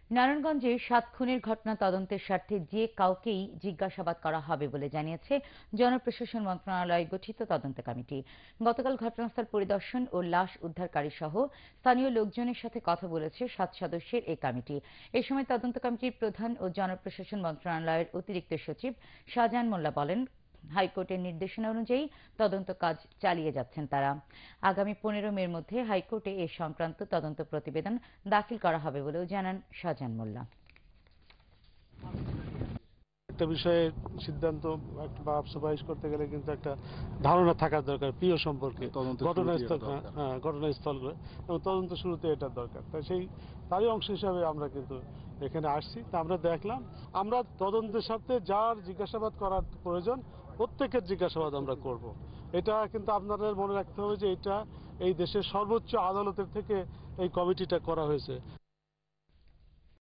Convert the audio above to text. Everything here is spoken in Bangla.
নারায়ণগঞ্জে ৭ খুনের ঘটনা তদন্তের স্বার্থে যে কাউকেই জিজ্ঞাসাবাদ করা হবে বলে জানিয়েছে জনপ্রশাসন মন্ত্রণালয় গঠিত তদন্ত কমিটি। গতকাল ঘটনাস্থল পরিদর্শন ও লাশ উদ্ধারকারী সহ স্থানীয় লোকজনের সাথে কথা বলেছে ৭ সদস্যের এই কমিটি। এ সময় তদন্ত কমিটির প্রধান ও জনপ্রশাসন মন্ত্রণালয়ের অতিরিক্ত সচিব শাহজাহান মোল্লা বলেন, হাইকোর্টের নির্দেশনা অনুযায়ী তদন্ত কাজ চালিয়ে যাচ্ছেন তারা। আগামী 15 মের মধ্যে হাইকোর্টে এ সংক্রান্ত তদন্ত প্রতিবেদন দাখিল করা হবে বলেও জানান শাহজাহান মোল্লা। একটা বিষয়ে সিদ্ধান্ত বা সুপারিশ করতে গেলে কিন্তু একটা ধারণা থাকা দরকার প্রিয় সম্পর্কে, ঘটনাস্থল এবং তদন্ত শুরুতে এটার দরকার। তাই তারই অংশ হিসাবে আমরা কিন্তু এখানে আসছি। তা আমরা দেখলাম, আমরা তদন্তের সাথে যার জিজ্ঞাসাবাদ করার প্রয়োজন প্রত্যেকের জিজ্ঞাসাবাদ আমরা করব। এটা কিন্তু আপনাদের মনে রাখতে হবে যে এটা এই দেশের সর্বোচ্চ আদালতের থেকে এই কমিটিটা করা হয়েছে।